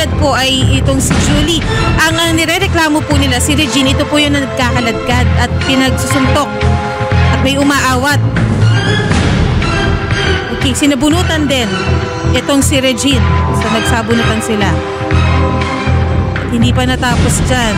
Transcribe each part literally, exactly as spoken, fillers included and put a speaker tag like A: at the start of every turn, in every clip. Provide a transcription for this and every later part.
A: kaagad po ay itong si Julie. Ang uh, nirereklamo po nila, si Regine, ito po yung nagkakaladkad at pinagsusuntok at may umaawat. Okay, sinabunutan din itong si Regine. So nagsabunutan sila. At hindi pa natapos dyan.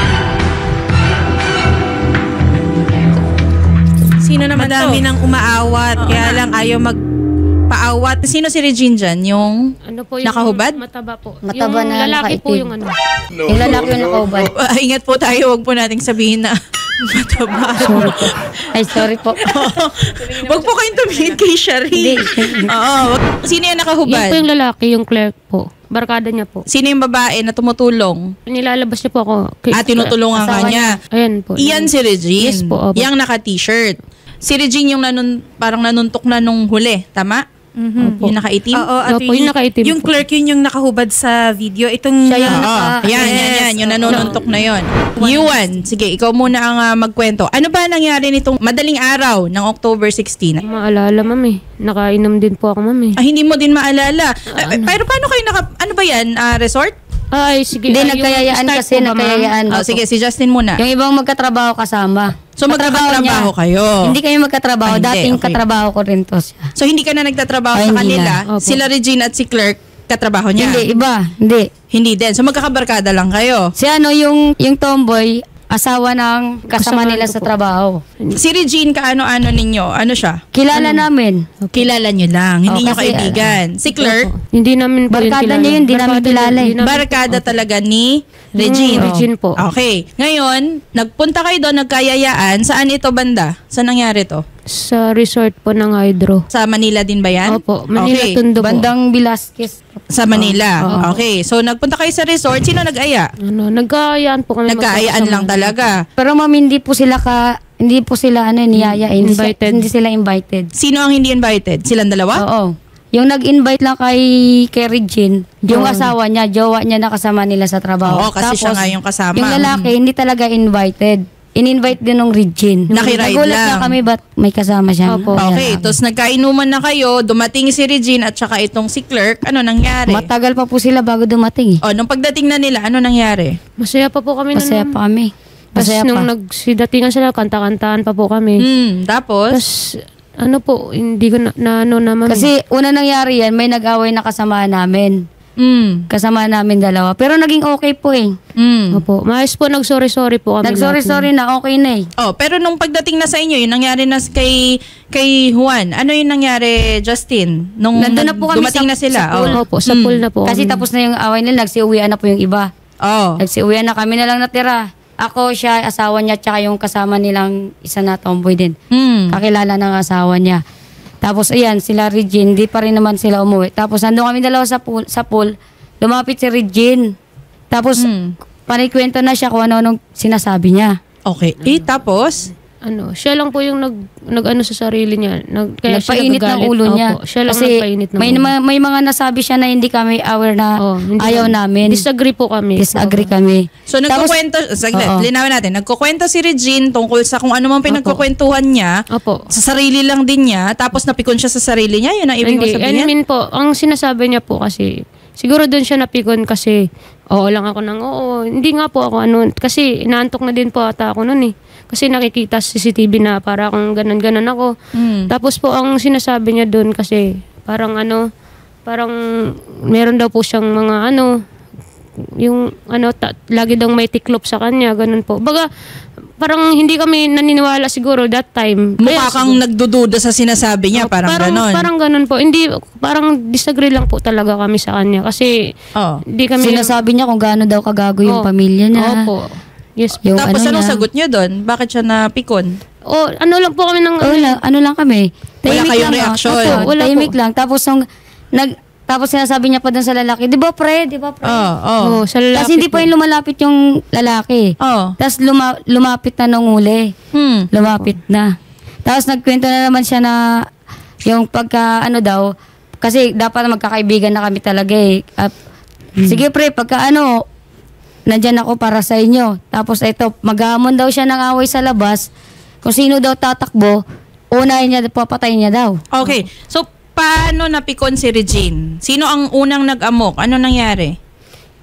B: Sino naman
A: Madami
B: to?
A: nang umaawat,
B: Oo,
A: kaya
B: nga.
A: lang ayaw magpaawat.
B: Sino si Regine dyan? Yung
C: Ano po yung
B: nakahubad?
C: mataba po.
D: Mataba
C: yung
D: na
C: lalaki po
D: nakaitim.
C: yung ano.
D: Yung lalaki yung nakaubad.
B: Uh, ingat po tayo, huwag po nating sabihin na mataba.
D: Sorry po. Ay, sorry po.
B: Huwag po kayong tumingin kay Shari. Oo. wag- Sino yung
C: Yan
B: nakahubad?
C: po yung lalaki, yung clerk po. Barkada niya po.
B: Sino yung babae na tumutulong?
C: Nilalabas niya po ako. Kay-
B: Ah, tinutulungan ka
D: Asawa
B: niya.
C: Ayan po.
B: Iyan si Regine.
C: Yes po, opo.
B: Yang naka-t-shirt. Si Regine yung nanun, parang nanuntok na nung huli. Tama?
A: Mhm.
B: Yung nakaitim?
A: Oo, at
C: Opo, yung nakaitim
A: yung
C: po.
A: clerk yun yung nakahubad sa video. Itong
D: Siya yung
B: Oo.
D: naka-
B: Yan, yan,
A: Yes,
B: yan. Yung
A: oo.
B: nanununtok na yon. Yuan, sige, ikaw muna ang ah, magkwento. Ano ba nangyari nitong madaling araw ng October sixteen?
C: Maalala, ma'am eh. Nakainom din po ako, ma'am eh.
B: Ah, hindi mo din maalala. Ah, pero paano kayo naka... Ano ba yan? Ah, resort?
C: Ay, sige.
D: Hindi,
C: Ay, yung
D: nagkayayaan
C: start
D: kasi,
C: po ba, ma'am?
D: nagkayayaan.
B: Ah, sige, si Justin muna.
D: Yung ibang magkatrabaho kasama.
B: So,
D: Katrabaho
B: magkatrabaho
D: niya.
B: kayo?
D: Hindi kayo magkatrabaho.
B: Ah, hindi,
D: Dating
B: okay.
D: katrabaho ko rin to siya.
B: So, hindi ka na nagtatrabaho
D: Ay,
B: sa
D: hindi
B: kanila?
C: na. Opo.
B: Sila Regine at si Clerk, katrabaho niya?
D: Hindi, iba. Hindi.
B: Hindi din. So, magkakabarkada lang kayo?
D: Si ano, yung, yung tomboy, asawa ng kasama
C: Kasama
D: nila
C: ko
D: sa
C: po.
D: trabaho.
B: Si Regine, kaano-ano ninyo? Ano siya?
D: Kilala namin.
B: Kilala nyo lang. Hindi
D: Oh,
B: nyo
D: kasi,
B: kaibigan. Si Clerk,
C: Hindi namin po yun
D: Barkada
C: kilala.
D: niya yun, di namin
C: Barkada
D: kilala
C: niya,
D: eh.
C: di namin-
B: barkada talaga ni Regine.
C: Mm, Regine po.
B: Okay. Ngayon, nagpunta kayo doon, nagkayayaan. Saan ito banda? Saan nangyari to?
C: Sa resort po ng Hydro.
B: Sa Manila din ba yan?
C: Opo, Manila
B: Okay.
C: Tondo po.
D: Bandang Velasquez.
B: Sa Manila. Okay. So, nagpunta kayo sa resort. Sino nag-aya?
C: Ano, nagkaayaan po kami.
B: Nagkaayaan lang
C: magkakasama.
B: talaga.
D: Pero ma'am, hindi po sila ka, hindi po sila ano, niyayain.
C: Invited.
D: Hindi sila invited.
B: Sino ang hindi invited? Silang dalawa?
D: Oo. Yung nag-invite lang kay, kay Regine, yung asawa niya, jowa niya na kasama nila sa trabaho.
B: Oo, kasi siya nga yung kasama.
D: Yung lalaki, hindi talaga invited. In-invite din ng Regine.
B: Nakiride
D: Nagulat
B: lang.
D: na kami, ba't may kasama siya?
C: Opo.
B: Okay. Tapos nagkainuman na kayo. Dumating si Regine at saka itong si Clerk. Ano nangyari?
D: Matagal pa po sila bago dumating eh.
B: O, nung pagdating na nila, ano nangyari?
C: Masaya pa po kami.
D: Masaya
C: nun,
D: pa kami.
C: Tapos
D: Masaya
C: nung
D: pa.
C: nagsidatingan sila, kanta-kantaan pa po kami.
B: Hmm, tapos?
C: Tapos, ano po, hindi ko na, na ano naman.
D: Kasi una nangyari yan, may nag-away na kasama namin.
B: Hmm.
D: Kasama namin dalawa. Pero naging okay po eh.
B: Hmm.
C: Opo. Maayos po, nag-sorry-sorry po kami. lahat
D: Nag-sorry-sorry na, okay na eh.
B: Oh, pero nung pagdating na sa inyo, yung nangyari na s- kay kay Juan, ano yung nangyari, Justin? Nung
D: Nandun na
B: nag-
D: po kami
B: dumating
D: sa-
B: na sila.
D: sa pool.
B: Oh.
C: Opo, sa
B: Hmm.
C: pool na po.
D: Kasi
C: kami.
D: tapos na yung away nila, nagsiuwian na po yung iba.
B: Oh.
D: Nagsiuwian na, kami na lang natira. Ako, siya, asawa niya, tsaka yung kasama nilang isa na tomboy din.
B: Hmm.
D: Kakilala ng asawa niya. Tapos ayan, sila Regine, di pa rin naman sila umuwi. Tapos nandun kami dalawa sa pool, sa pool lumapit si Regine. Tapos
B: Hmm.
D: panikwento na siya kung ano-anong sinasabi niya.
B: Okay. Eh, tapos?
C: Ano, siya lang po yung nag, nag ano sa sarili niya. Nag, kaya siya
D: Nagpainit ng
C: nagagalit.
D: ulo niya.
C: Opo, siya lang
D: Kasi
C: nagpainit ng
D: may,
C: ulo.
D: ma- may mga nasabi siya na hindi kami aware na
C: Oh, hindi
D: ayaw
C: kami-
D: namin.
C: Disagree po kami.
D: Disagree kami.
B: So,
D: Tapos-
B: nagkukwento, saglit,
D: Oo.
B: linawin natin. Nagkukwento si Regine tungkol sa kung ano mang pinagkukwentuhan niya,
C: Opo.
B: sa sarili lang din niya, tapos napikon siya sa sarili niya, yun ang ibig mo
C: Hindi, I
B: sabihin?
C: mean po, ang sinasabi niya po kasi, siguro doon siya napikon kasi, oo lang ako ng oo. Hindi nga po ako ano, kasi inaantok na din po ata ako noon eh. Kasi nakikita sa C C T V na para akong ganan-ganan ako.
B: Hmm.
C: Tapos po, ang sinasabi niya doon kasi, parang ano, parang meron daw po siyang mga ano, yung ano, ta- lagi daw may tiklop sa kanya, ganun po. Baga, parang hindi kami naniniwala siguro that time.
B: Mukha
C: Kaya
B: kang nagdududa sa sinasabi niya, parang,
C: parang
B: ganon.
C: Parang ganun po. Hindi, parang disagree lang po talaga kami sa kanya. Kasi,
B: Oh.
C: hindi kami...
D: Sinasabi niya kung gaano daw kagago yung
C: Oh,
D: pamilya niya.
C: Opo. Yes po.
D: Yung
B: Tapos
D: ano
B: anong
D: niya.
B: sagot niyo doon? Bakit siya napikon?
C: O, ano lang po kami ng...
D: Oh, wala, ano lang kami.
B: Wala
D: Tahimik
B: kayong
D: lang,
B: reaksyon?
D: oh. Opo,
C: Wala
D: tahimik
C: po.
D: lang. Tapos, nung, nag, tapos sinasabi niya pa dun sa lalaki, di ba pre, di ba pre?
B: Oh, oh.
C: Oh, sa lalaki
D: Tapos hindi
C: po.
D: pa yung lumalapit yung lalaki.
B: Oh.
D: Tapos luma, lumapit na nung uli.
B: Hmm.
D: Lumapit na. Tapos nagkwento na naman siya na yung pagka ano daw, kasi dapat magkakaibigan na kami talaga eh. At, sige pre, pagka ano, nandyan ako para sa inyo. Tapos ito, maghamon daw siya ng away sa labas. Kung sino daw tatakbo, unahin niya, papatayin niya daw.
B: Okay. So, paano napikon si Regine? Sino ang unang nag-amok? Ano nangyari?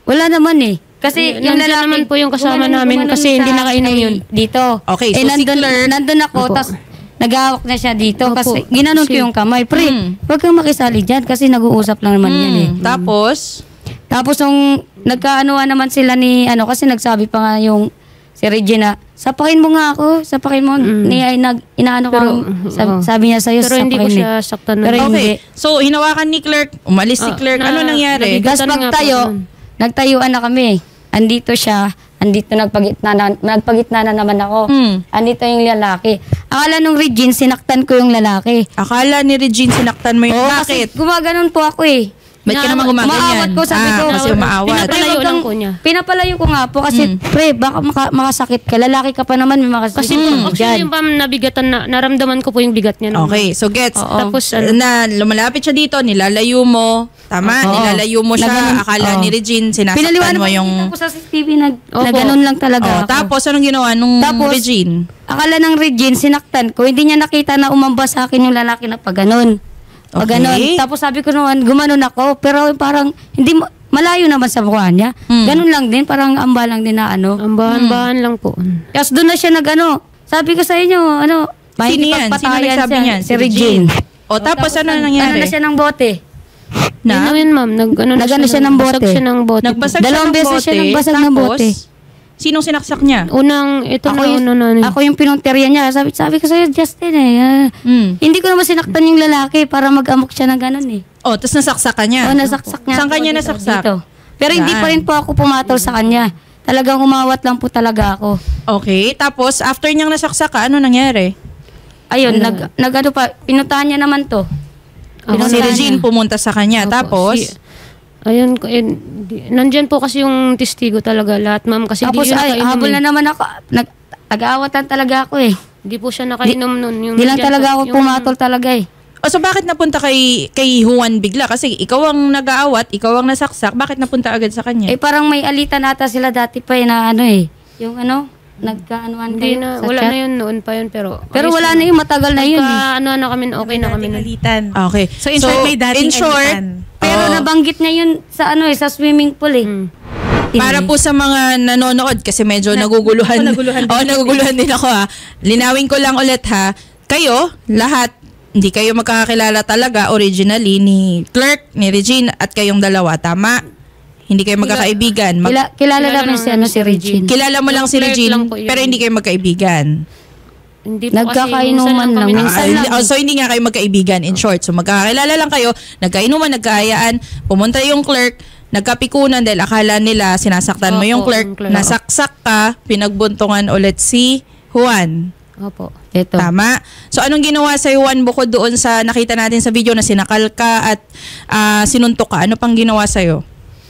D: Wala naman eh. Kasi
C: N-
D: yung
C: nandiyan
D: lalaki,
C: naman po yung kasama
D: gumanon-
C: namin
D: gumanon
C: kasi
D: sa
C: hindi nakainom
D: akin
C: yun.
D: Dito.
B: Okay,
D: eh,
B: so si
D: nandun,
B: Claire-
D: nandun ako,
C: Opo.
D: tapos nag-aawak na siya dito.
C: Opo.
D: Kasi ginanon ko
C: Kasi-
D: yung kamay. Pre,
B: Mm.
D: huwag kang makisali dyan kasi nag-uusap lang naman yan eh.
B: Hmm, Tapos,
D: Tapos nung nagkaanuhan naman sila ni, ano, kasi nagsabi pa nga yung si Regina, sapakin mo nga ako, sapakin mo.
C: Mm.
D: Ni, ay, nag, inaano ko,
C: Pero,
D: sabi,
C: oo.
D: sabi niya sa'yo,
C: Pero hindi ko
D: sapakin
C: siya
D: eh.
C: saktan
D: Pero
C: na.
D: hindi.
B: okay. So, hinawakan ni Clerk, umalis si
C: Ah,
B: Clerk.
C: na-
B: Ano nangyari?
C: nabigat-
D: Tapos
C: Gatan nga po
D: pagtayo,
C: nun.
D: nagtayuan na kami. Andito siya, andito nagpagitna na, nagpagitna na naman ako.
B: Hmm.
D: Andito yung lalaki. Akala nung Regine, sinaktan ko yung lalaki.
B: Akala ni Regine sinaktan mo yung...
D: Oo,
B: Bakit?
D: kasi gumaganon po ako eh.
B: Ba't ka naman gumaganyan?
D: Umaawat ko, sabi
B: ah,
D: ko.
B: kasi umaawat.
C: Pinapalayo
D: Pre, wag
C: lang
D: kang-
C: po niya.
D: Pinapalayo ko nga po kasi,
B: Mm.
D: pre, baka maka- makasakit ka. Lalaki ka pa naman, may makasakit
C: Kasi
D: ka
C: actually
D: dyan.
C: yung pam nabigatan na, naramdaman ko po yung bigat niya. naman.
B: Okay, so gets.
C: Oo. Tapos, ano-
B: na lumalapit siya dito, nilalayo mo. Tama,
D: Oo.
B: nilalayo mo siya.
D: Naganon-
B: Akala
D: oo.
B: ni Regine, sinasaktan
D: Pinaliwanag
B: mo yung...
D: ko sa C C T V na, na
C: Opo.
D: ganun lang talaga
B: Oh,
D: ako.
B: tapos, anong ginawa nung
D: Tapos,
B: Regine?
D: Akala ng Regine, sinaktan ko. Hindi niya nakita na umamba sa akin yung lalaki na pag ganun. Pag
B: Okay.
D: ganun. Tapos sabi ko naman, gumanon ako. Pero parang, hindi ma- malayo naman sa mukha niya.
B: Hmm.
D: Ganun lang din, parang amba lang din na ano.
C: Ang bahan-bahan lang po.
D: Tapos doon na siya nag ano, sabi ko sa inyo, ano,
B: Sino yan? Sino
D: makikipagpatayan
B: nagsabi
D: siya.
B: niyan?
D: Si Regine.
B: O, tapos, ano
D: Ano
B: nangyari?
D: na siya ng bote?
B: Na?
C: Ano yun, ma'am? Nag, ano na
D: Nag-ano siya ng bote?
C: Basag siya ng bote.
B: Nagbasag
D: Dalawang
B: siya ng
D: beses
B: bote.
D: siya nagbasag ng
B: tapos,
D: bote.
B: Sinong sinaksak niya?
C: Unang, ito
D: Ako
C: na,
D: yung,
C: ano na.
D: ako yung pinunterya niya. Sabi, sabi ko sa'yo, Justin eh. ah,
B: Hmm.
D: Hindi ko naman sinaktan yung lalaki para mag-amok siya ng ganun eh.
B: O, tapos nasaksak ka niya.
D: Oo, nasaksak niya.
B: Saan
D: ako
B: kanya
D: dito,
B: nasaksak?
D: dito. Pero hindi
B: Saan?
D: pa rin po ako pumatol sa kanya. Talagang umawat lang po talaga ako.
B: Okay, tapos, after niyang nasaksak ka, ano nangyari?
D: Ayun, nag, nag ano pa, pinuntahan niya naman to.
C: Ako
B: Si
D: Pinuntahan
B: Regine
D: niya.
B: pumunta sa kanya.
C: Opo,
B: Tapos,
C: si- ayun, ko- eh, di- nandyan po kasi yung testigo talaga lahat, ma'am. Kasi
D: Tapos
C: di yun
D: ay,
C: nakainom
D: habol
C: eh.
D: na naman ako. Nag, nag-aawatan talaga ako eh.
C: Di po siya nakainom nun. Yung
D: Hindi lang
C: nandyan
D: talaga
C: po-
D: ako
C: yung-
D: pumatol talaga eh.
B: o so bakit napunta kay kay Juan bigla? Kasi ikaw ang nag-aawat, ikaw ang nasaksak. Bakit napunta agad sa kanya?
D: Eh parang may alitan ata sila dati pa eh na ano eh. Yung ano, nagkaanuan
C: Hindi
D: kayo
C: na,
D: sa
C: wala
D: chat.
C: na yun noon pa yun, pero...
D: Pero
C: ayos
D: wala
C: lang.
D: na yung matagal na yun eh.
C: Pagka, ano na kami, okay na kami
A: Dating
C: na.
A: alitan.
B: Okay.
A: So, in short, may dating
B: in short,
A: alitan.
D: Pero
B: oo.
D: nabanggit niya yun sa ano eh, sa swimming pool eh.
C: Mm.
B: Para po sa mga nanonood kasi medyo naguguluhan.
A: ako naguluhan din.
B: Oo, naguguluhan din ako ha. Linawin ko lang ulit ha. Kayo, lahat, hindi kayo magkakakilala talaga originally ni Clerk, ni Regine at kayong dalawa. Tama? Hindi kayo magkakaibigan. Mag-
D: Kila, kilala
C: Kilala
D: namin
C: lang
D: si ano
C: namin
D: si
C: si
D: Regine.
B: kilala mo lang si
C: Clerk
B: Regine,
C: lang po yun.
B: pero hindi kayo magkaibigan.
C: Hindi po
D: Nagkakainuman
C: kasi, minsan
D: lang.
C: kami
B: Ah,
D: Minsan
B: hindi-
D: lang.
B: oh, so hindi nga kayo magkaibigan in short. So magkakilala lang kayo, nagkainuman, nagkaayaan, pumunta yung clerk, nagkapikunan dahil akala nila sinasaktan mo
C: Opo,
B: yung clerk,
C: yung clerk.
B: nasaksak ka, pinagbuntungan ulit si Juan.
C: Opo.
D: Ito.
B: Tama? So anong ginawa sa Juan bukod doon sa nakita natin sa video na sinakal ka at ah, sinuntok ka? Ano pang ginawa sa'yo?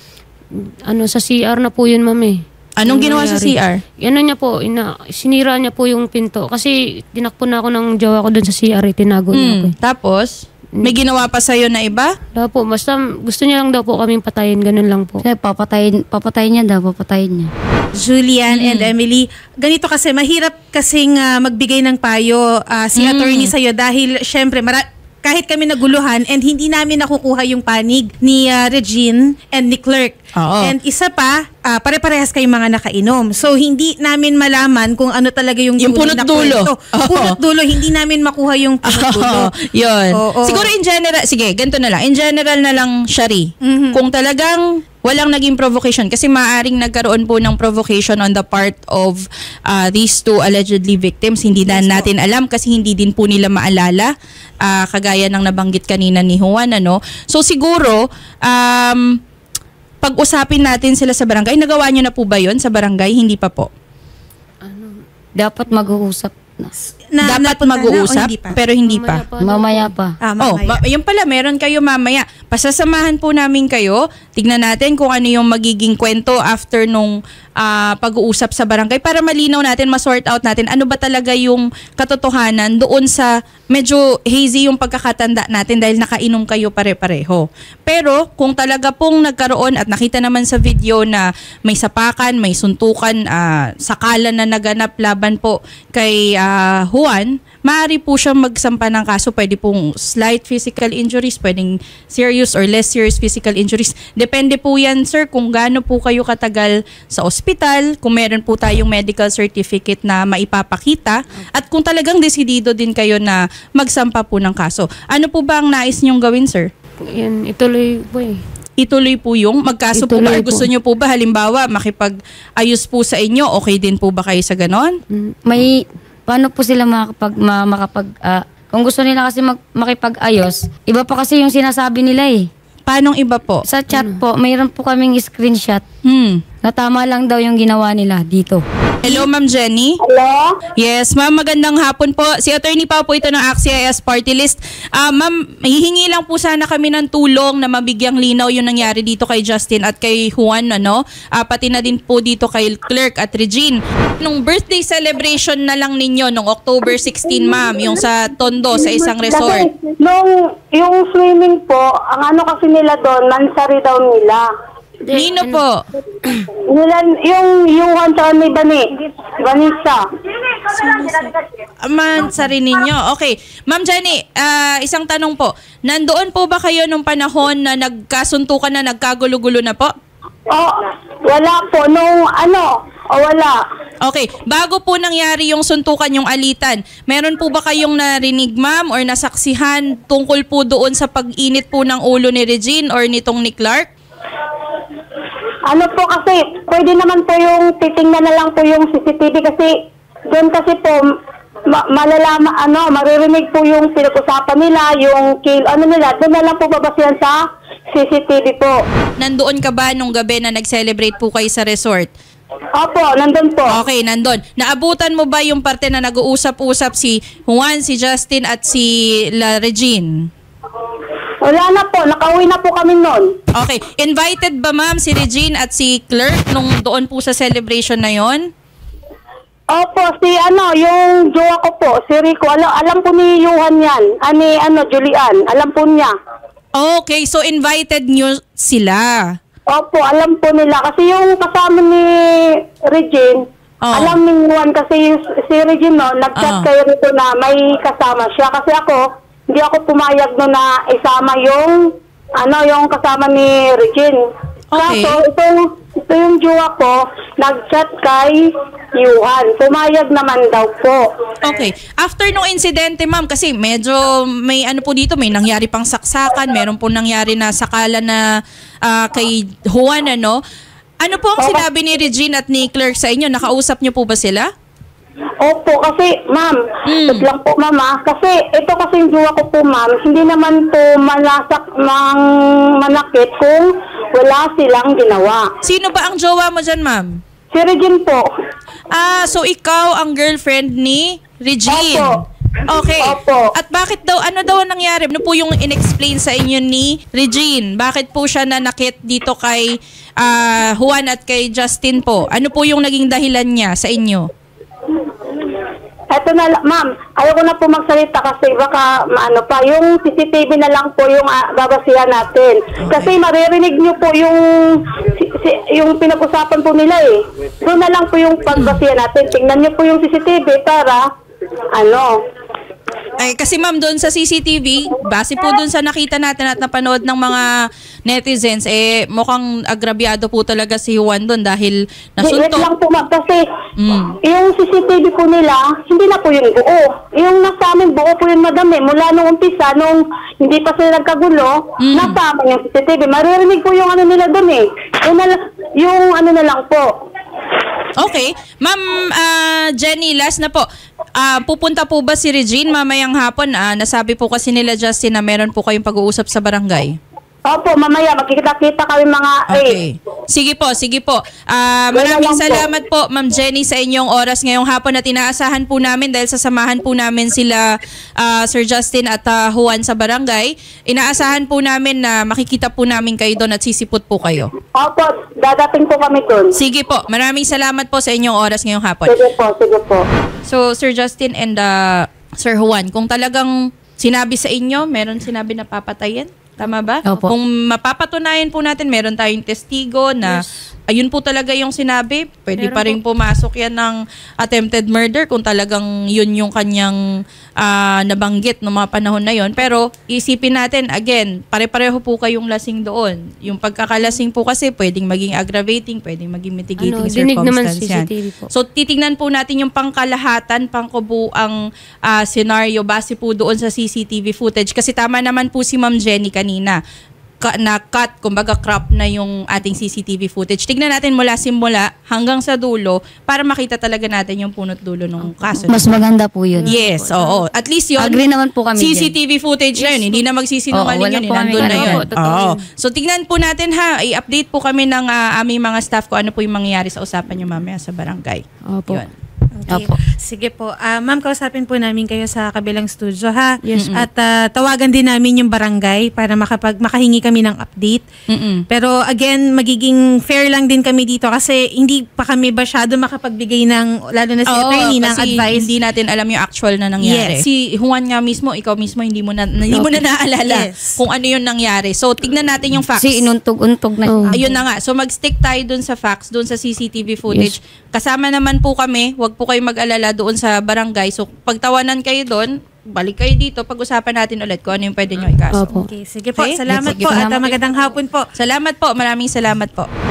C: Ano, sa C R na po yun, ma'am eh.
B: Anong
C: Yung
B: ginawa sa C R?
C: nangyari. Ano niya po, ina, sinira niya po yung pinto. Kasi tinakpo na ako ng jowa ko dun sa C R eh, tinago niya ako
B: Hmm.
C: eh.
B: Tapos, may ginawa pa sa'yo na iba?
C: Daw po, basta gusto niya lang daw po kaming patayin, ganun lang po.
D: Kasi papatayin, papatayin niya daw, papatayin niya.
A: Julian and Emily, ganito kasi mahirap kasing ah, magbigay ng payo ah, si attorney sa'yo dahil syempre mara- kahit kami naguluhan and hindi namin nakukuha yung panig ni ah, Regine and ni Clerk.
B: Oo.
A: And isa pa, ah, pare-parehas kayong mga nakainom. So hindi namin malaman kung ano talaga yung
B: Yung
A: tunay
B: punot
A: na
B: dulo.
A: kwento.
B: Oo.
A: Punot dulo, hindi namin makuha yung punot dulo.
B: Oo, yun.
A: Oo.
B: Siguro in general, sige, ganito na lang. In general na lang, Shari.
A: Mhm.
B: Kung talagang walang naging provocation, kasi maaaring nagkaroon po ng provocation on the part of uh, these two allegedly victims. Hindi na natin alam kasi hindi din po nila maalala. Uh, kagaya ng nabanggit kanina ni Juan, ano. So siguro, um, pag-usapin natin sila sa barangay. Nagawa nyo na po ba yun sa barangay? Hindi pa po.
D: Dapat mag-uusap na.
A: Na,
B: Dapat
A: napunta na o
B: mag-uusap,
A: hindi pa?
B: pero hindi pa.
C: Mamaya pa.
D: Mamaya pa.
A: Ah,
B: Oh,
A: mamaya.
B: ma- yun pala, meron kayo mamaya. Pasasamahan po namin kayo. Tignan natin kung ano yung magiging kwento after nung ah, pag-uusap sa barangay para malinaw natin, ma-sort out natin ano ba talaga yung katotohanan doon sa medyo hazy yung pagkakatanda natin dahil nakainom kayo pare-pareho. Pero kung talaga pong nagkaroon at nakita naman sa video na may sapakan, may suntukan, uh, sakalan na naganap laban po kay uh, Juan, maaari po siyang magsampa ng kaso. Pwede pong slight physical injuries, pwedeng serious or less serious physical injuries. Depende po yan, sir, kung gaano po kayo katagal sa ospital, kung meron po tayong medical certificate na maipapakita, at kung talagang desidido din kayo na magsampa po ng kaso. Ano po ba ang nais niyong gawin, sir?
C: Yan, ituloy po eh.
B: Ituloy po yung magkaso po ba?
C: Ituloy
B: Gusto
C: po.
B: niyo po ba halimbawa makipag-ayos po sa inyo? Okay din po ba kayo sa ganon?
D: Mm, May, paano po sila makapag, ma, makapag, ah, kung gusto nila kasi mag, makipag-ayos, iba pa kasi yung sinasabi nila eh.
B: Paanong iba po?
D: Sa chat po, mayroon po kaming screenshot
B: Hmm.
D: na tama lang daw yung ginawa nila dito.
B: Hello, Ma'am Jenny?
E: Hello?
B: Yes, ma'am, magandang hapon po. Si Attorney Pao po ito ng A C T I S Party List. Ah, ma'am, hihingi lang po sana kami ng tulong na mabigyang linaw yung nangyari dito kay Justin at kay Juan, ano? Ah, pati na din po dito kay Clerk at Regine. Nung birthday celebration na lang ninyo, nung October sixteen, ma'am, yung sa Tondo, sa isang resort.
E: Kasi nung yung swimming po, ang ano kasi nila doon, mansari daw nila.
B: Nino po?
E: Nila, yung Yuhan tsaka ni Bani, Vanessa.
B: Man, sa rin ninyo. Okay. Ma'am Jenny, ah, isang tanong po. Nandoon po ba kayo nung panahon na nagkasuntukan na, nagkagulo-gulo na po?
E: Oh, wala po. Nung ano, o oh, wala.
B: Okay. Bago po nangyari yung suntukan, yung alitan, meron po ba kayong narinig, ma'am, or nasaksihan tungkol po doon sa pag-init po ng ulo ni Regine or nitong ni Clark?
E: Ano po kasi, pwede naman po yung titingnan na lang po yung C C T V kasi doon kasi po, ma- malalama, ano, maririnig po yung pinag-usapan nila, yung kill, ano nila, doon na lang po babasihan sa C C T V po.
B: Nandoon ka ba nung gabi na nag-celebrate po kayo sa resort?
E: Opo, nandun po.
B: Okay, nandun. Naabutan mo ba yung parte na nag-uusap-usap si Juan, si Justin at si La Regine?
E: Wala na po, nakauwi na po kami noon.
B: Okay. Invited ba, ma'am, si Regine at si Clerk nung doon po sa celebration na yon?
E: Opo, si ano, yung jowa ko po, si Rico, alam, alam po ni Yuhan yan, ani, ano, Julian, alam po niya.
B: Okay, so invited nyo sila.
E: Opo, alam po nila, kasi yung kasama ni Regine,
B: Oh.
E: alam ni Juan kasi yung, si Regine, no, nag-chat
B: Oh.
E: kayo rito na may kasama siya, kasi ako, hindi ako pumayag no na isama yung, ano, yung kasama ni Regine.
B: Okay.
E: Kaso, itong, ito yung jowa ko, nag-chat kay Yuhan. Pumayag naman daw po.
B: Okay. After nung insidente, ma'am, kasi medyo may ano po dito, may nangyari pang saksakan, meron po nangyari na sakala na ah, kay Juan, ano? Ano po ang sinabi ni Regine at ni Clerk sa inyo? Nakausap niyo po ba sila?
E: Opo, kasi ma'am,
B: Mm.
E: mm. lang po mama, kasi ito kasi yung jowa ko po ma'am, hindi naman po malasak mang manakit kung wala silang ginawa.
B: Sino ba ang jowa mo dyan, ma'am?
E: Si Regine po.
B: Ah, so ikaw ang girlfriend ni Regine.
E: Opo.
B: Okay.
E: Opo.
B: At bakit daw, ano daw ang nangyari? Ano po yung in-explain sa inyo ni Regine? Bakit po siya nanakit dito kay ah, Juan at kay Justin po? Ano po yung naging dahilan niya sa inyo?
E: Eto na, la- ma'am, ayoko na po magsalita kasi baka maano pa, yung C C T V na lang po yung uh, babasihan natin. Kasi maririnig niyo po yung si, si, yung pinag-usapan po nila eh. Doon na lang po yung pagbasihan natin. Tingnan niyo po yung C C T V para, ano,
B: Ay, kasi ma'am, doon sa C C T V, base po doon sa nakita natin at napanood ng mga netizens, eh, mukhang agrabyado po talaga si Juan doon dahil
E: wait
B: nasuntok.
E: lang po ma'am, kasi
B: Mm.
E: yung C C T V po nila, hindi na po yung buo. Yung nasa amin buo po yung madami. Mula nung umpisa, nung hindi pa sila nagkagulo,
B: Mm.
E: nasa amin yung C C T V. Maririnig po yung ano nila doon eh. Yung, nala- yung ano na lang po.
B: Okay. Ma'am ah, Jenny, last na po. Ah, pupunta po ba si Regine mamayang hapon? Ah, nasabi po kasi nila Justin na meron po kayong pag-uusap sa barangay.
E: Opo, mamaya magkikita-kita kami mga
B: Okay.
E: eight.
B: Sige po, sige po. Ah,
E: Wala
B: maraming
E: lang po.
B: salamat po, Ma'am Jenny, sa inyong oras ngayong hapon at inaasahan po namin dahil sasamahan po namin sila ah, Sir Justin at ah, Juan sa barangay. Inaasahan po namin na makikita po namin kayo doon at sisipot po kayo.
E: Opo, dadating po kami doon.
B: Sige po, maraming salamat po sa inyong oras ngayong hapon.
E: Sige po, sige po.
B: So, Sir Justin and uh, Sir Juan, kung talagang sinabi sa inyo, meron sinabi na papatayin? Tama ba?
D: Opo.
B: Kung mapapatunayan po natin, meron tayong testigo na ayun po talaga yung sinabi, pwede
C: Meron
B: pa rin pumasok yan ng attempted murder kung talagang yun yung kanyang ah, nabanggit noong mga panahon na yon. Pero isipin natin, again, pare-pareho po kayong lasing doon. Yung pagkakalasing po kasi pwedeng maging aggravating, pwedeng maging mitigating
C: Ano, dinig naman
B: circumstance
C: C C
B: yan.
C: T V po.
B: So titingnan po natin yung pangkalahatan, pangkubuang ah, scenario base po doon sa C C T V footage. Kasi tama naman po si Ma'am Jenny kanina. Ka, na cut, kumbaga crop na yung ating C C T V footage. Tignan natin mula simula hanggang sa dulo para makita talaga natin yung punot dulo ng kaso.
D: Mas maganda po yun.
B: Yes, oo. At least yun,
D: Agree naman po kami
B: C C T V footage na yun. Hindi na magsisinungaling
D: Oo, wala
B: yun. eh.
D: po kami
B: Nandun na
C: ganun.
B: yun.
C: Opo, totoo
B: Oo.
C: yun.
B: So, tignan po natin ha. I-update po kami ng ah, aming mga staff kung ano po yung mangyayari sa usapan nyo mamaya sa barangay.
C: Opo.
B: Yun.
A: Okay.
D: Opo.
A: Sige po. Ah, ma'am, kausapin po namin kayo sa kabilang studio, ha?
C: Yes,
A: At ah, tawagan din namin yung barangay para makapag makahingi kami ng update.
B: Mm-mm.
A: Pero again, magiging fair lang din kami dito kasi hindi pa kami masyado makapagbigay ng, lalo na si
B: Oo,
A: attorney, ng
B: kasi
A: advice.
B: hindi natin alam yung actual na nangyari.
A: Yes.
B: Si Juan nga mismo, ikaw mismo, hindi mo na, hindi mo na naalala
A: Yes.
B: kung ano yung nangyari. So, tignan natin yung facts.
D: Kasi inuntog-untog na.
C: Oo.
B: Ayun na nga. So, mag-stick tayo dun sa facts, dun sa C C T V footage. Kasama naman po kami. Huwag po kayo mag-alala doon sa barangay. So, pagtawanan kayo doon, balik kayo dito. Pag-usapan natin ulit kung ano yung pwede nyo ikaso.
C: Opo.
A: Okay, sige po.
B: Okay?
A: Salamat
B: Sige
A: po
B: po.
A: at ah, magandang hapon po.
B: Salamat po. Maraming salamat po.